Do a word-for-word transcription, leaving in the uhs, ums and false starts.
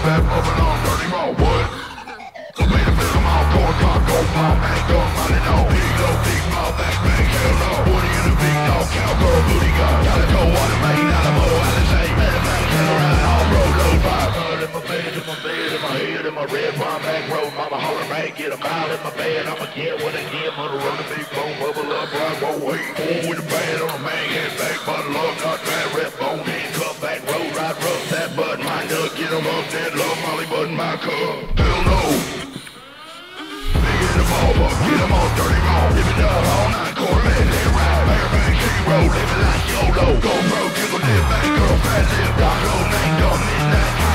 fat bubbling on dirty raw wood. So made a film on corn cock, gold bomb, man, gun, money, no. Big low, big mouth, back bang, hell no. Woody in the big dog, cowgirl, booty gun. Calico, water main, Alamo, Alizé. Man, man, kill around, all road, low five. Mud in my bed, in my bed, in my head, in my red wine back road. Mama holler, man, get a mile in my bed. I'ma get what I get, mother run the big bone, bubble up, right, won't wait. Born with a band on a man, head back, bottle up, not bad, rep, bone, handcuff, back road, ride, rough, that bud, mind up, get 'em up, dead love, Molly, bud, my cup. Hell no. Big in the ball, get 'em all dirty raw. Live it up all nine, quarter man, let ride. Mayor man, king road, live it like YOLO. Go bro, jiggle, live back, girl, fat lip, rock, old name, dumb, midnight.